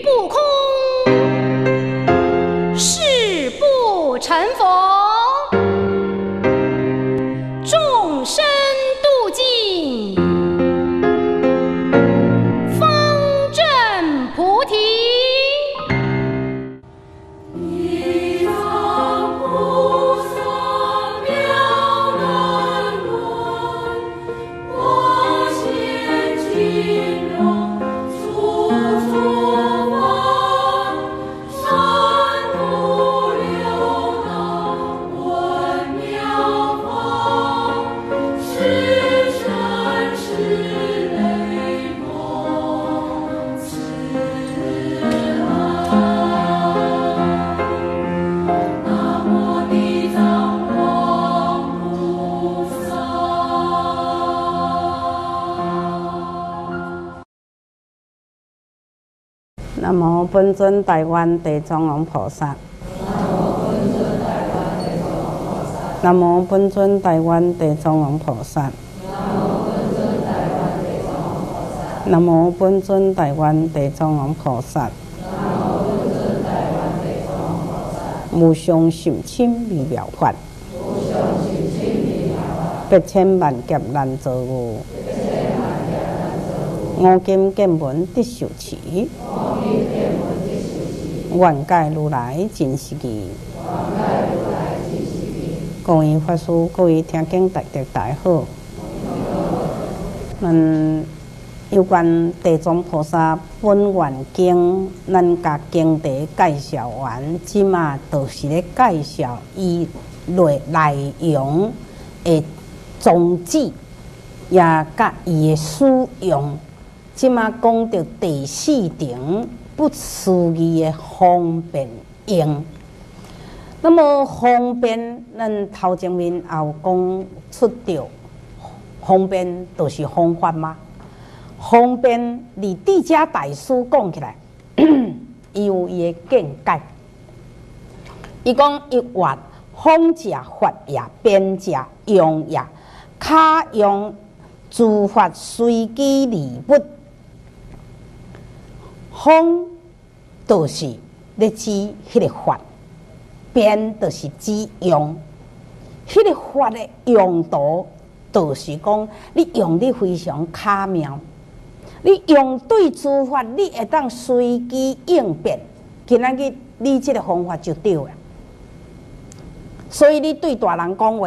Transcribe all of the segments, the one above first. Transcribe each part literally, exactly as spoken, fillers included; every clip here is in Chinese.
不空，誓不成佛，众生度尽，方证菩提。 南无本尊台湾地藏王菩萨。南无本尊台湾地藏王菩萨。南无本尊台湾地藏王菩萨。无上甚深微妙法，百千万劫难遭遇。五经见闻得受持，愿解如来真实义。各位法师，各位听经大德大好。咱有关地藏菩萨本愿经，咱甲经题介绍完，即马就是咧介绍伊内内容的宗旨，也甲伊的使用。即马讲到第四点，不思议的方便用。那么方便，咱头前面也有讲出着，方便就是方法吗？方便，离智者大师讲起来，伊有伊的见解。伊讲一话，方者法也，便者用也，卡用诸法随机利物。方就是咧指迄个法，变就是指用。迄个法的用途，就是讲你用得非常巧妙，你用对诸法，你会当随机应变。今仔日你这个方法就对了。所以你对大人讲话，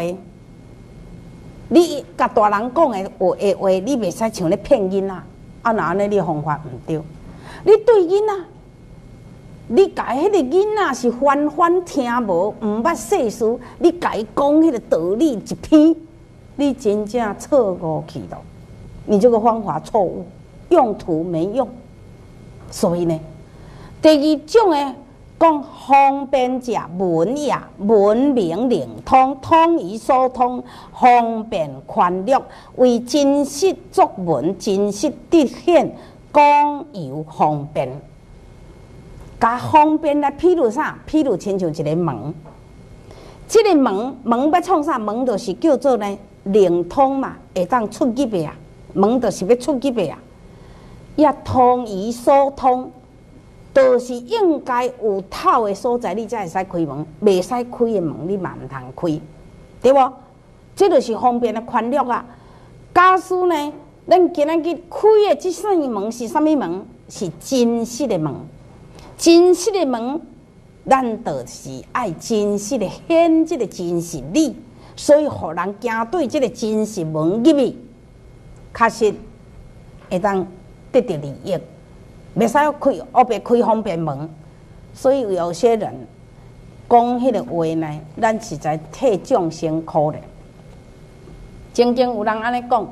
你甲大人讲的话，话你袂使像咧骗囡仔，啊那安尼你方法毋对。你对囡仔，你甲迄个囡仔是番番听无，毋捌世事，你甲伊讲迄个道理一篇，你真正错误去了。你这个方法错误，用途没用。所以呢，第二种的讲方便者文也，文明灵通，通于所通，方便宽略，为真实作文，真实凸显。讲有方便，甲方便来譬如啥？譬如亲像一个门，这个门门要创啥？门就是叫做呢灵通嘛，会当出入的啊。门就是要出入的啊。也通于所通，就是应该有透的所在，你才会使开门。袂使开的门，你嘛毋通开，对无？这就是方便的宽略啊。假使呢？咱今仔日开的这扇门是啥物门？是真实的门。真实的门，咱就是爱真实的显这个真实理，所以互人行对这个真实门入去，确实会当得到利益。袂使开黑白开方便门，所以有些人讲迄个话呢，咱实在替众生苦咧。曾经有人安尼讲。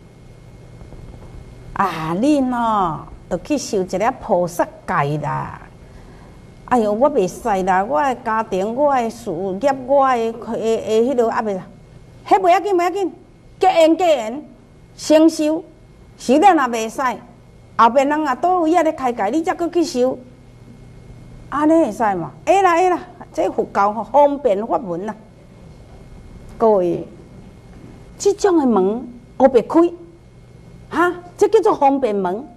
啊，你喏，着去受一粒菩萨戒啦！哎哟，我袂使啦，我的家庭、我的事业、我的诶诶，迄落啊袂啦，迄袂要紧，袂要紧，结缘结缘，先修，修了若袂使，后边人啊倒位啊咧开戒，你才搁去修，安尼会使嘛？会啦会啦，这佛教方便法门啦。各位，这种的门，我别开。哈，这叫做方便门。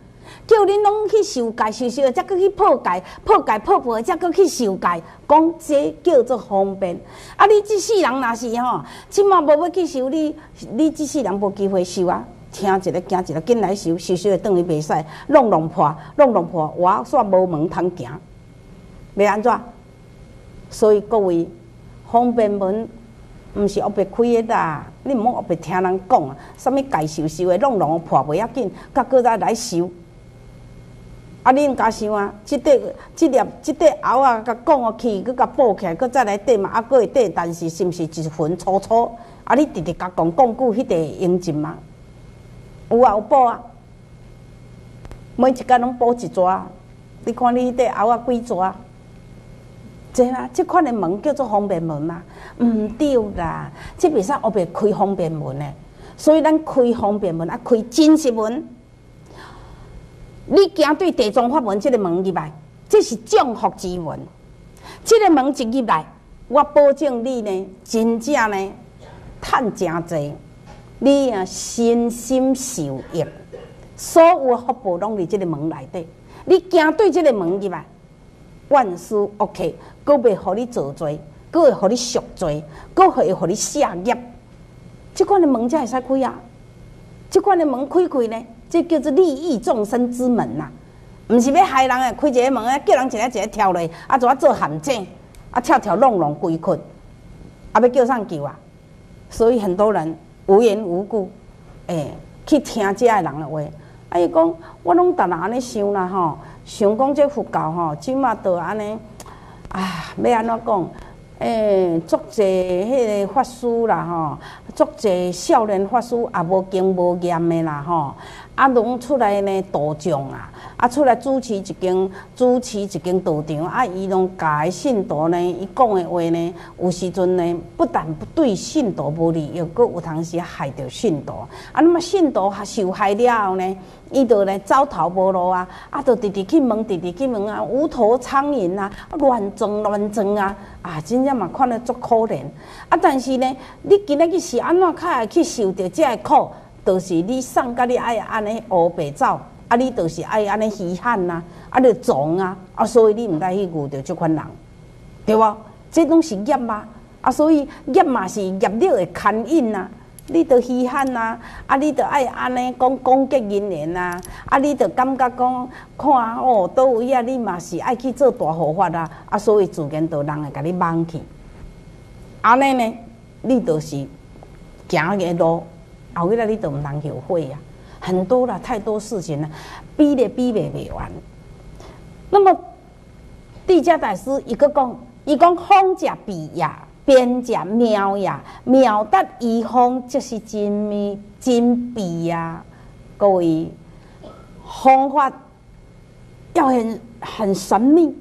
叫恁拢去受戒，受受才搁去破戒，破戒破破才搁去受戒，讲这叫做方便。啊，你即世人若是吼，即马无要去受，你你即世人无机会受啊。听一个惊一个，紧来受，受受会转去袂使，弄弄破，弄弄破，我煞无门通行，要安怎？所以各位，方便门毋是黑白开的啦，你毋好黑白听人讲啊，啥物该受受的，弄弄破袂要紧，甲搁再来受。啊，你毋敢想啊？即块、即粒、即块后啊，甲讲啊去，佮甲补起来，佮再来缀嘛，啊，搁会缀，但是是毋是一分粗粗？啊，你直直甲讲讲久，迄个用尽嘛？有啊，有补啊，每一工拢补一撮。你看你迄块后啊几撮？这啦，即款的门叫做方便门嘛？毋对啦，即袂使黑白开方便门的。所以咱开方便门啊，开真实门。你行对地藏法门即个门入来，这是降福之门。即个门一入来，我保证你呢，真正呢，趁真济。你啊，身心受益，所有福报拢伫即个门内底。你行对即个门入来，万事 OK， 阁袂互你做罪，阁会互你赎罪，阁会互你下业。即款的门才会使开啊！即款的门开开呢，这叫做利益众生之门呐、啊，毋是要害人诶，开一个门啊，叫人一个一个跳落，啊，做啊做陷阱，啊跳跳弄弄规困，啊要叫上救啊！所以很多人无缘无故，诶、欸，去听这个人的话，啊伊讲，我拢逐日安尼想啦吼，想讲这佛教吼，即马都安尼，啊，要安怎讲？诶，足济迄个法师啦吼，足济少年法师也无经无验的啦吼，啊，拢出来呢度众啊，啊出来主持一间主持一间道场，啊，伊拢教的信徒呢，伊讲的话呢，有时阵呢，不但不对信徒无利，又搁有当时害着信徒。啊，那么信徒受害了后呢，伊就来走投无路啊，啊，就直直去问，直直去问啊，无头苍蝇啊，乱撞乱撞啊，啊，真正嘛看得足可怜。啊，但是呢，你今仔日是安怎较会去受着这个苦？就是你送甲你爱安尼黑白走，啊，你就是爱安尼稀罕呐，啊，就撞啊，啊，所以你毋该去遇着这款人，对无？这拢是业嘛，啊，所以业嘛是业力的牵引呐。你着稀罕呐，啊，你着爱安尼讲攻击人言呐，啊，你着感觉讲看哦，倒位啊，你嘛是爱去做大护法啊，啊，所以自然着人会甲你忘去，安尼呢，你就是行个路。后尾来你都唔通后悔呀、啊，很多啦，太多事情了，比咧比袂袂完。那么，地家大师伊个讲，伊讲方者比呀，边者妙呀，妙得异方，就是真妙真比呀。各位，方法要很很神秘，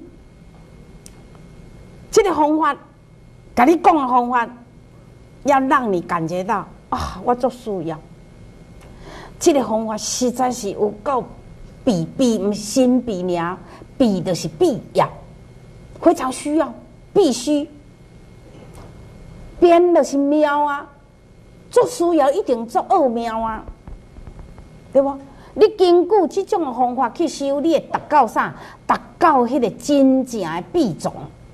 这个方法，甲你讲的方法，要让你感觉到。啊！我足需要，这个方法实在是有够必必唔新必妙，必就是必要，非常需要，必须。变就是妙啊，足需要一定足奥妙啊，对不？你根据这种方法去修，你会达到啥？达到迄个真正的必种。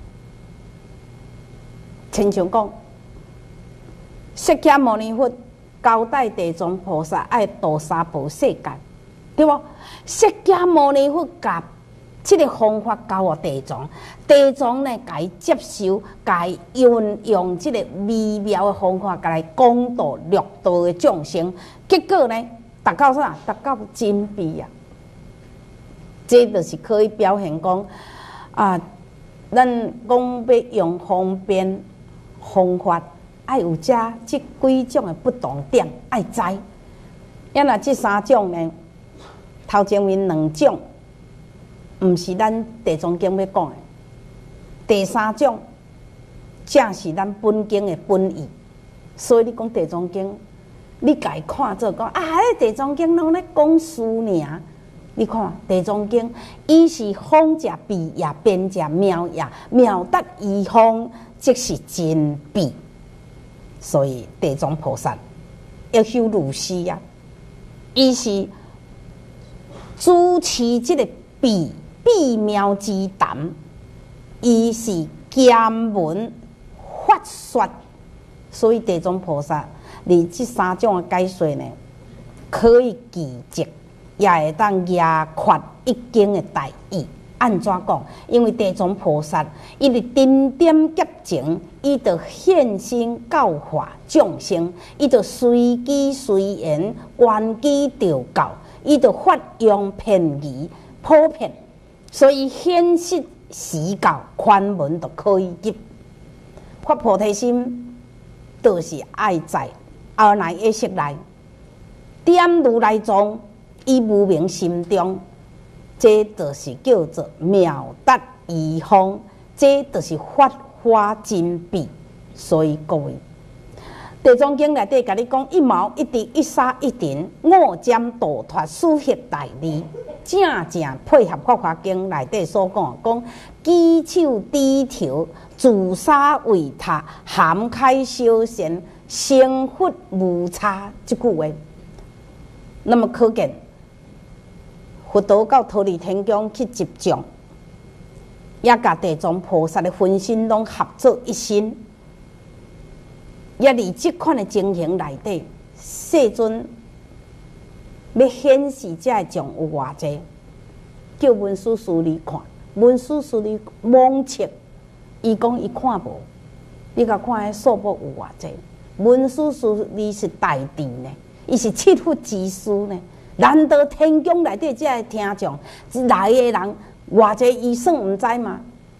亲像讲。释迦牟尼佛交代地藏菩萨爱度三宝世界，对不？释迦牟尼佛甲这个方法交予地藏，地藏呢，甲伊接受，甲伊运用这个微妙的方法，甲来讲道六道的众生。结果呢，达到啥？达到真谛啊！这就是可以表现讲啊，咱讲要用方便方法。爱有遮即几种的不同点，爱知。因若即三种呢，头前面两种，毋是咱地藏经要讲的。第三种，正是咱本经的本意。所以你讲地藏经，你家看做讲啊，迄地藏经拢咧讲事尔。你看地藏经，伊是方者必也，边者妙也，妙得异方，即是真谛。所以地藏菩萨要修如是啊，伊是主持这个秘秘妙之谈，伊是兼文法说，所以地藏菩萨你这三种的解说呢，可以记籍，也会当压括一经的大意。安怎讲？因为地藏菩萨伊伫顶点劫前，伊就现身教化众生，伊就随机随缘，缘机调教，伊就发扬片语普遍，所以显实时教宽文就可以入。发菩提心，就是爱在后来意识内点如来藏，以无明心中。这就是叫做妙达义方，这就是法华真谛。所以各位，地藏经内底甲你讲一毛一滴一沙一尘，五尖度脱殊佛大理，正正配合法华经内底所讲，讲举手低头，自沙为他，涵开修贤，成佛无差。这句话，那么可见。佛陀到忉利天宫去集众，也甲地藏菩萨的分身拢合作一身，也伫这款的情形内底，世尊要显示这种有偌济，叫文殊师利看，文殊师利懵切，伊讲伊看无，你甲看迄数目有偌济，文殊师利是大智呢，伊是七佛之师呢。难道天宫内底这听众来的人偌济医生毋知吗？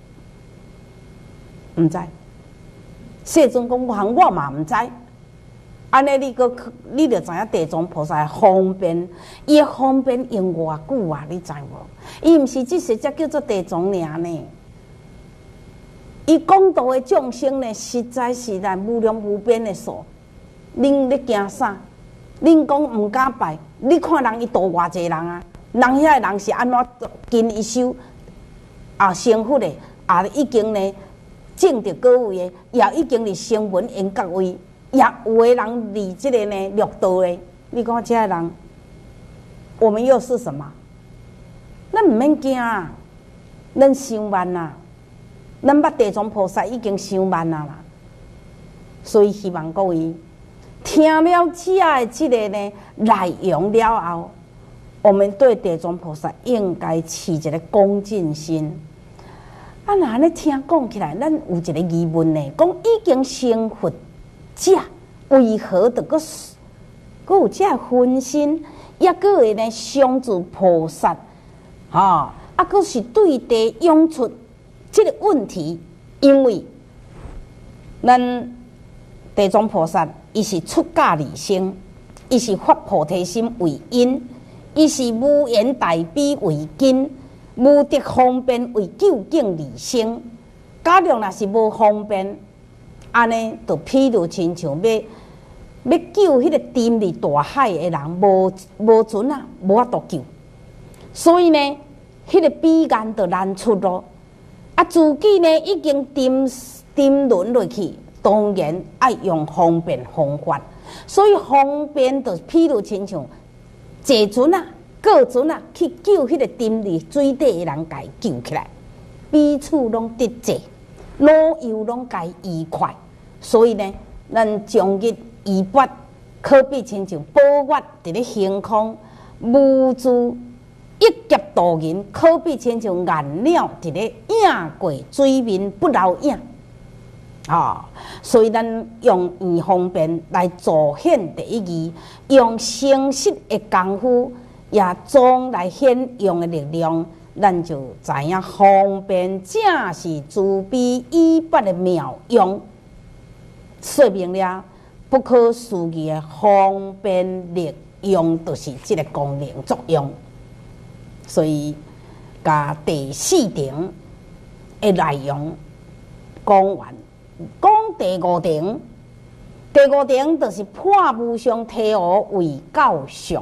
毋知。世尊讲，我我嘛毋知。安尼你个你着知影地藏菩萨方便，伊的方便用偌久啊？你知无？伊毋是即实才叫做地藏尔呢。伊讲道的众生呢，实在是来无量无边的数。恁咧惊啥？恁讲毋敢拜？你看人伊度偌济人啊？人遐个人是安怎经一修啊成佛的，啊已经呢证得果位的，也已经是声闻缘觉位，也有的人离这个呢六道的。你讲这个人，我们又是什么？咱毋免惊啊，咱上万啊，咱捌地藏菩萨已经上万啊啦，所以希望各位。听了这的这个呢内容了后，我们对地藏菩萨应该持一个恭敬心。啊，那呢听讲起来，咱有一个疑问呢，讲已经成佛者，为何得个个有这分身，也个会呢相助菩萨？哈、哦，啊，个是对地涌出这个问题，因为咱地藏菩萨。伊是出家利生，伊是发菩提心为因，伊是无缘大悲为根，无得方便为究竟利生。假如若是无方便，安尼就譬如亲像要要救迄个沉入大海的人，无无准啊，无法度救。所以呢，迄、那个彼岸就难出咯。啊，自己呢已经沉沉沦落去。当然爱用方便方法，所以方便就譬如亲像坐船啊、过船啊，去救迄个沉入水底的人，甲伊救起来，彼此拢得济，老幼拢甲伊愉快。所以呢，咱将日医拔，可比亲像宝月伫咧星空，无助一劫渡人，可比亲像颜料伫咧映过水面不老影。啊、哦，所以咱用语方便来助显第一义，用诚实的功夫也总来显用的力量，咱就知影方便正是慈悲医拔的妙用。说明了不可思议的方便力用，就是这个功能作用。所以，甲第四点的内容讲完。讲第五点，第五点就是破无上体悟为教上。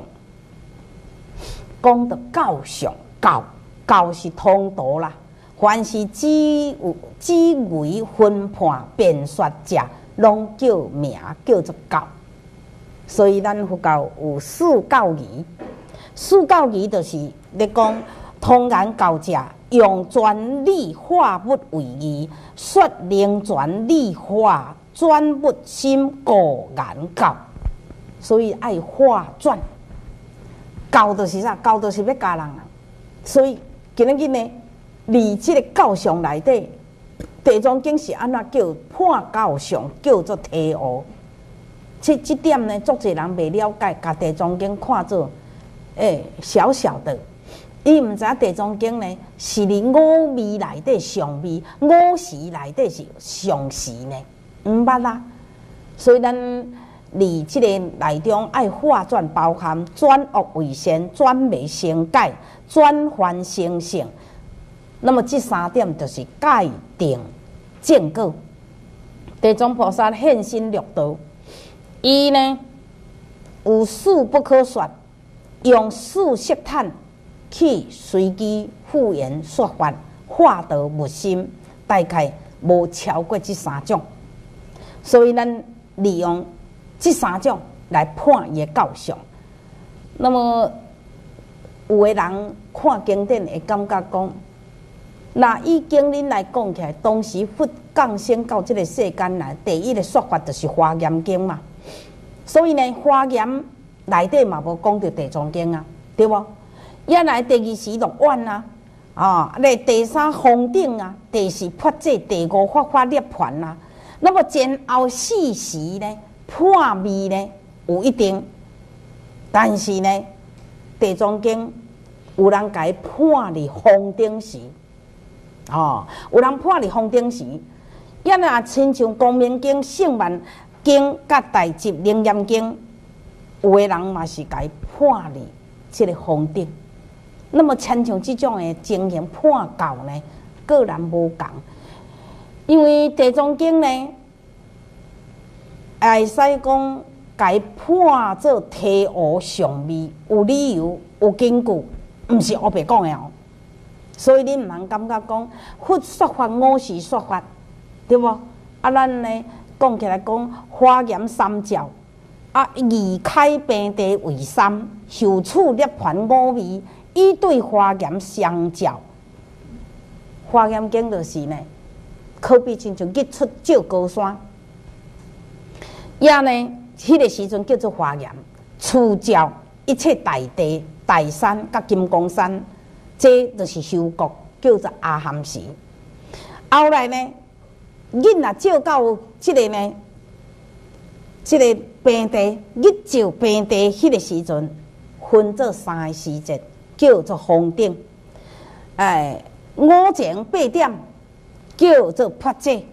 讲到教上，教教是通道啦。凡是只有只为分判辩说者，拢叫名叫做教。所以咱佛教有四教义， 四告仪就是咧讲通言教者，用专理化物为义，说灵传理化转物心固言教，所以爱化转。教就是啥？教就是要教人啊。所以今日呢，离即个教上内底，地藏经是安怎叫判教上叫做提悟？这这点呢，足侪人未了解，把地藏经看作诶、欸、小小的。伊毋知地藏经呢，是伫五味内底上味，五时内底是上时呢，毋捌啦。所以咱离即个内中爱化转，包含转恶为善、转昧成解、转凡成圣。那么这三点就是界定正果。地藏菩萨现身六道。伊呢有事不可说，用事实探去随机复言说法，化道无心，大概无超过这三种。所以咱利用这三种来判伊的教相。那么有的人看经典会感觉讲，那以经典来讲起来，当时佛降生到这个世间来，第一个说法就是《华严经》嘛。所以呢，《华严》内底嘛无讲到地藏经啊，对无？也来第二时录苑啊，啊，来第三方顶啊，第四法界，第五法华涅盘啊。那么前后四时呢，判味呢有一定，但是呢，地藏经有人甲伊判伫方顶时，哦，有人判伫方顶时，也若亲像光明经、圣万经甲大集楞严经，有的人嘛是甲伊判伫即个方顶。那么亲像即种的情形判教呢，个人无共，因为地藏经呢，会使讲甲伊判做提悟上味，有理由、有根据，毋是黑白讲的哦。所以你毋通感觉讲佛说法五时说法，对无？啊，咱呢讲起来讲华严三教，啊，二开平地为三，受处涅盘五味，以对华严相教。华严经就是呢，可比亲像日出照高山，也呢，迄个时阵叫做华严，处照一切大地、大山甲金刚山，这就是修国，叫做阿含时。后来呢，日若照到即个呢，即、这个平地，日照平地迄个时阵，分做三个时节，叫做方顶。哎，五前八点叫做法界，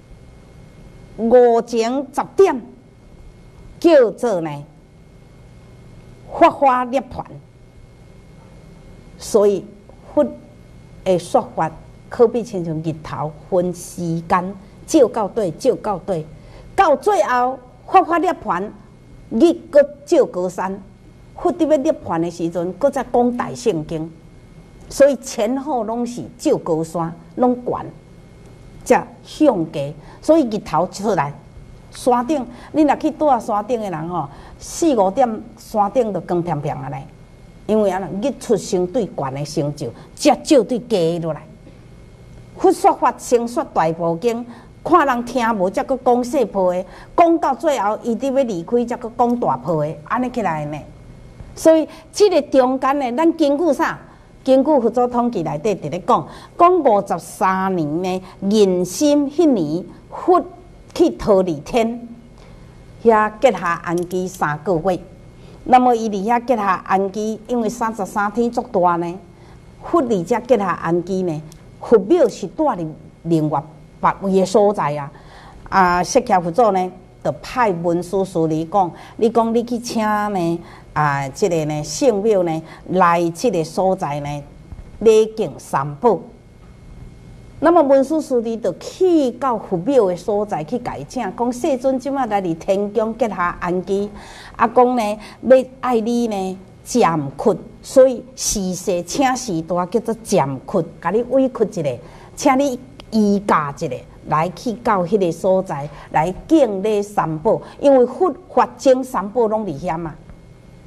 五前十点叫做呢法华涅盘。所以佛的说法可比亲像日头分时间，照到对，照到对，到最后法华涅盘，日搁照高山。佛伫要涅盘的时阵，搁再讲大圣经，所以前后拢是照高山，拢悬，才向低。所以日头出来，山顶，你若去住山顶的人吼，四五点山顶就光偏偏啊咧。因为安尼日出相对悬的成就，才照对低落来。佛说法先说大部经，看人听无，才搁讲细部的，讲到最后，伊伫要离开，才搁讲大部的，安尼起来呢。所以即个中间呢，咱根据啥？根据佛祖统计内底伫咧讲，讲五十三年呢，壬申迄年，佛去桃李天，遐结下安居三个月。那么伊伫遐结下安居，因为三十三天足大呢，佛伫遮结下安居呢，佛庙是住伫另外别位的所在啊。啊，释迦佛祖呢，就派文殊师利讲，你讲你去请呢。啊，即、这个呢，圣庙呢，来即个所在呢，礼敬三宝。那么文殊师利就去到佛庙的所在去改请，讲世尊即马来伫天宫结下安居，啊，讲呢要爱你呢暂屈，所以时势请时大叫做暂屈，甲你委屈一下，请你依驾一下，来去到迄个所在来敬礼三宝，因为佛法经三宝拢伫遐嘛。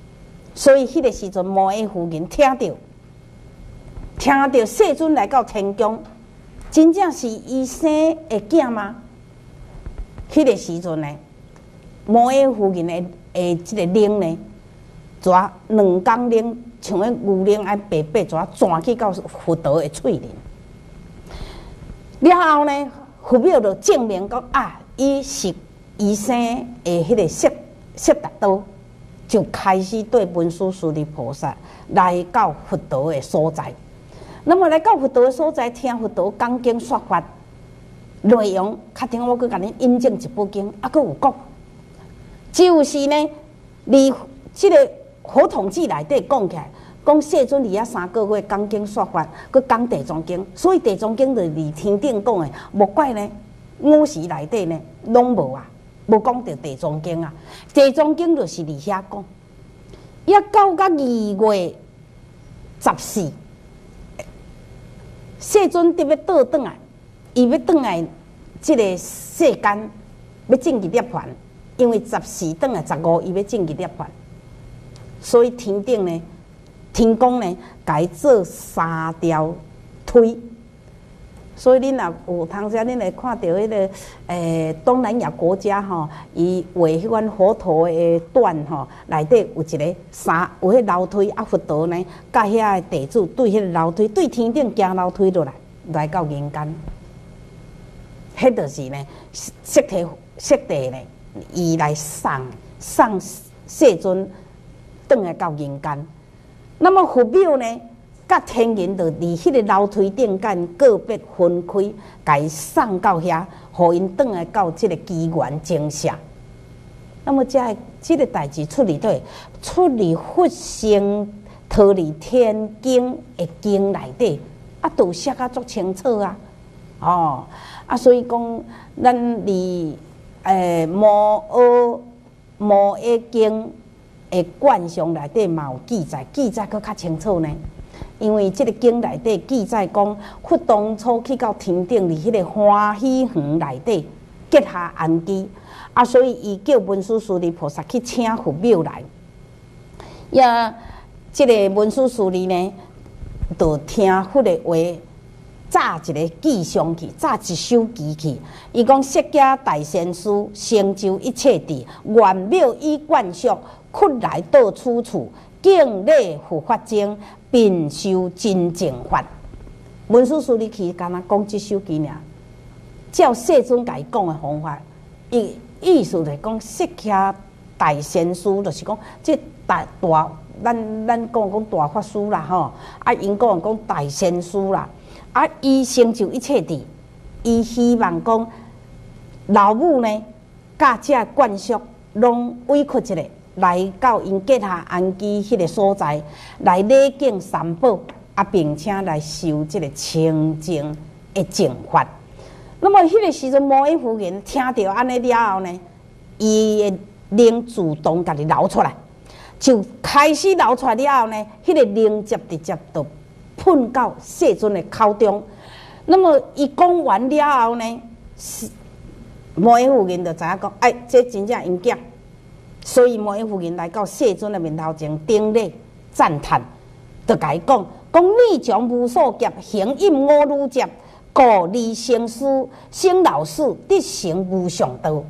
所以迄个时阵，摩耶夫人听到，听到世尊来到天宫，真正是伊生的囝吗？迄、那个时阵呢，摩耶夫人的诶，即个铃呢，抓两公铃，像个牛铃安白白抓转去到佛陀的喙里。了后呢，佛庙就证明讲啊，伊是医生的迄个悉悉达多，就开始对文殊师利菩萨来到佛陀的所在。那么来到佛陀的所在，听佛陀讲经说法内容，较顶我佮甲恁引证一部经，啊，佮有讲，就是呢，离即个《佛统记》内底讲起来。讲世尊离遐三个月讲经说法，佮讲地藏经，所以地藏经就离天顶讲的，莫怪呢五时内底呢拢无啊，无讲到地藏经啊。地藏经就是离遐讲，一到到二月十四，世尊得要倒转来，伊要转来即个世间，要证入涅槃，因为十四转来十五，伊要证入涅槃，所以天顶呢。天宫呢，改做三条推，所以恁若有通时恁会看到迄、那个诶、东南亚国家吼，伊画迄款佛陀的段吼，内底有一个三有迄楼梯啊，佛陀呢，甲遐个地主对迄个楼梯对天顶行楼梯落来，来到人间，迄就是呢，色体色地呢，伊来送送世尊，转来到人间。那么佛庙呢，甲天人就伫迄个楼梯顶间个别分开，甲伊送到遐，互因转来到即个机缘精舍。那么这即个代志出离对，出离佛性脱离天经的经内底，啊，都写甲足清楚啊，哦，啊，所以讲咱离诶摩诃摩诃经。诶，观上内底嘛有记载，记载佫较清楚呢。因为即个经内底记载讲，佛当初去到天顶，伫迄个欢喜园内底结下安居，啊，所以伊叫文殊师利菩萨去请佛庙来。也即个文殊师利呢，就听佛的话，炸一个记上去，炸一首记去。伊讲：释迦大仙师，成就一切智，愿妙以观想。屈来到处处，敬礼护法经，并修真正法。文殊师利去，敢若讲即首经尔，照世尊甲伊讲的方法，意意思就是讲，释迦大仙师，就是讲即大大，咱咱讲讲大法师啦吼，啊，因讲讲大仙师啦，啊，伊成就一切智，伊希望讲老母呢，甲这灌输，拢委屈一个。来到因结下安居迄个所在，来礼敬三宝，啊，并且来修这个清净的净法。那么迄个时阵，摩耶夫人听到安尼了后呢，伊的灵自动家己流出来，就开始流出来了后呢，迄、那个灵接直接就喷到世尊的口中。那么伊讲完了后呢，摩耶夫人就知影讲，哎，这真正因囝。所以摩耶夫人来到世尊的面头前顶礼赞叹，就甲伊讲：讲你将无所劫，行饮五女劫，故你生师生老死，得成无上道。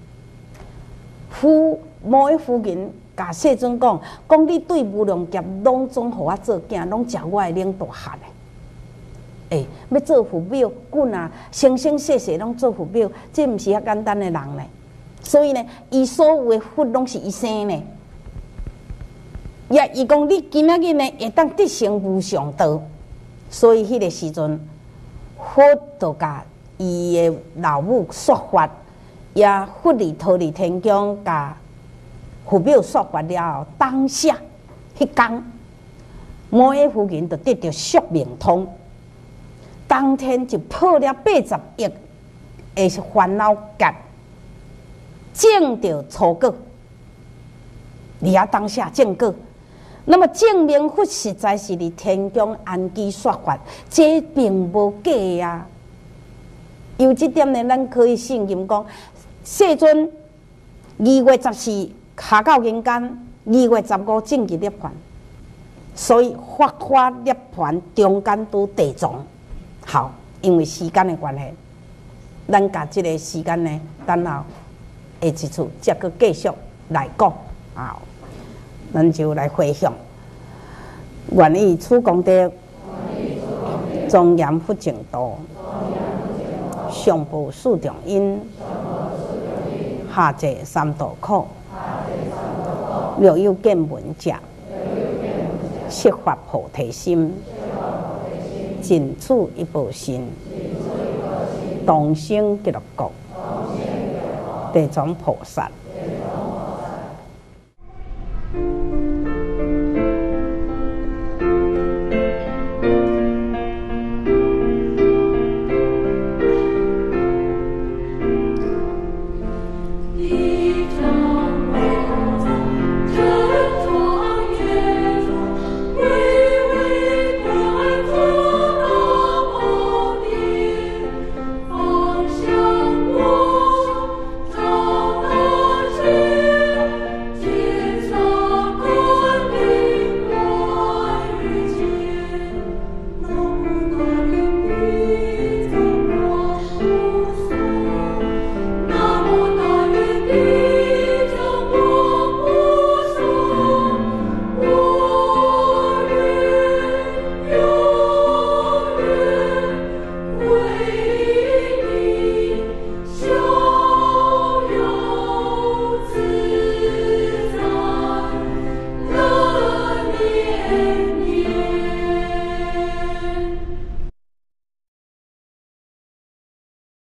夫摩耶夫人甲世尊讲：讲你对无量劫拢总互我做囝，拢食我的领大汉的。诶，要做佛庙，阮啊生生世世拢做佛庙，这毋是遐简单的人呢。所以呢，伊所有的福拢是伊生呢。也伊讲你今仔日呢会当得成无上道，所以迄个时阵，佛就甲伊的老母说法，也佛离脱离天宫，甲佛庙说法了后，当下迄天，摩耶夫人就得到宿命通，当天就破了八十亿的烦恼劫。证到初果，而遐当下证果，那么证明佛实在是伫天宫安居说法，这并无假啊。由这点呢，咱可以信任讲，世尊二月十四下到人间， 二月十五正日涅槃，所以法华涅槃中间都地藏。好，因为时间的关系，咱甲即个时间呢，等后下一次再搁继续来讲啊，咱就来回向，愿以此功德，庄严佛净土，上报四重因，下济三途苦，若有见闻者，悉发菩提心，尽此一报身，当生极乐国，地藏菩萨。